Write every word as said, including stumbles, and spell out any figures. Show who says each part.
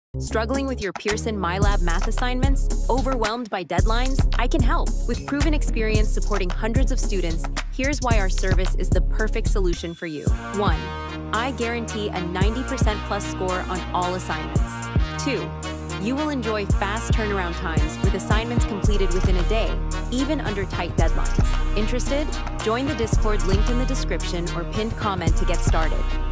Speaker 1: Struggling with your Pearson MyLab math assignments? Overwhelmed by deadlines? I can help. With proven experience supporting hundreds of students, here's why our service is the perfect solution for you. One, I guarantee a ninety percent plus score on all assignments. Two, you will enjoy fast turnaround times with assignments completed within a day, even under tight deadlines. Interested? Join the Discord linked in the description or pinned comment to get started.